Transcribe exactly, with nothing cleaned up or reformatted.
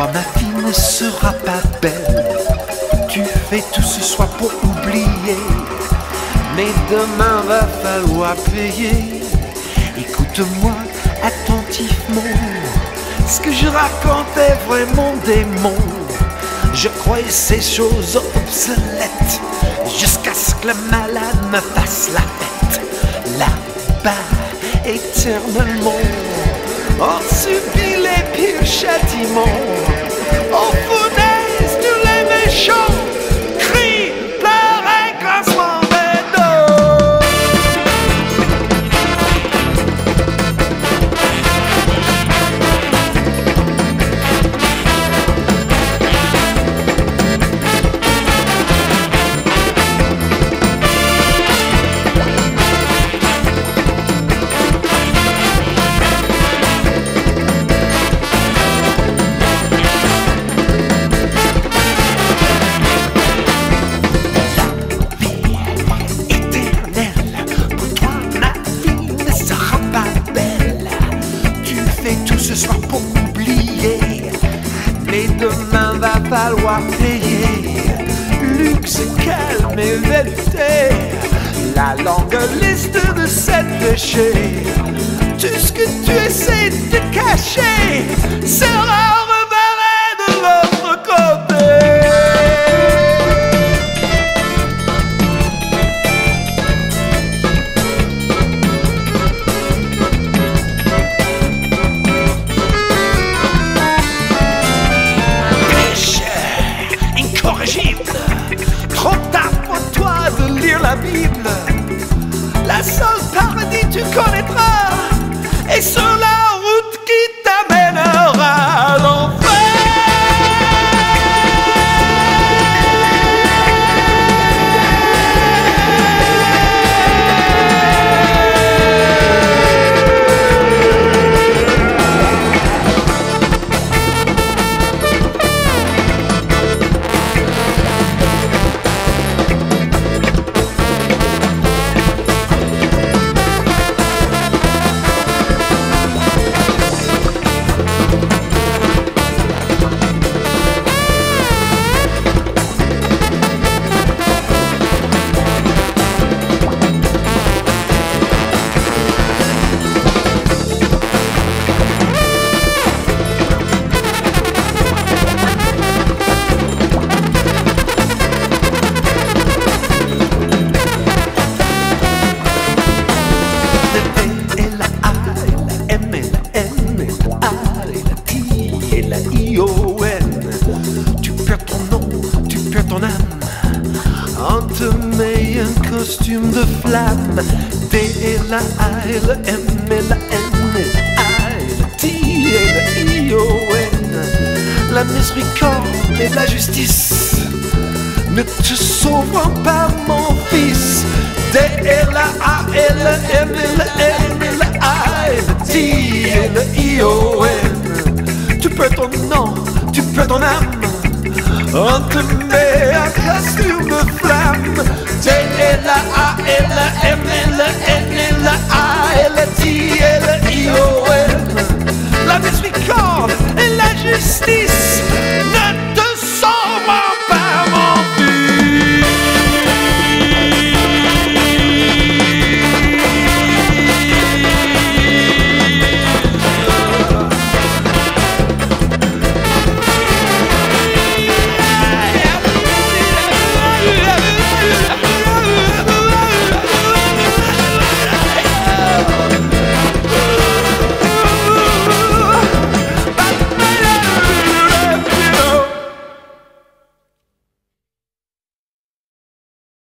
toi ma vie ne sera pas belle. Tu fais tout ce soir pour oublier, mais demain va falloir payer. Écoute-moi attentivement, ce que je raconte est vraiment des mots. Je croyais ces choses obsolètes, jusqu'à ce que le malade me fasse la fête. Là-bas, éternellement, on subit les pires châtiments. On fournaise tous les méchants, cris, pleurs et grincements des dos. Ce soir pour oublier, mais demain va falloir payer. Luxe, calme et vérité, la longue liste de sept péchés. Tout ce que tu essaies de cacher sera révélé de l'autre côté. Trop tard pour toi de lire la Bible. La seule paradis tu connaîtras est sur la route qui t'amènera à l'enfer. Tu perds ton nom, tu perds ton âme, on te met un costume de flamme. D et la A et le M et la N et la A et la T et la I O N. La miséricorde et la justice ne te sauveront pas mon fils. D et la A et le M et la N et la A et la T et la I O N. Tu perds ton nom, tu perds ton âme, on te met un costume de flamme. D et la A et la M et la N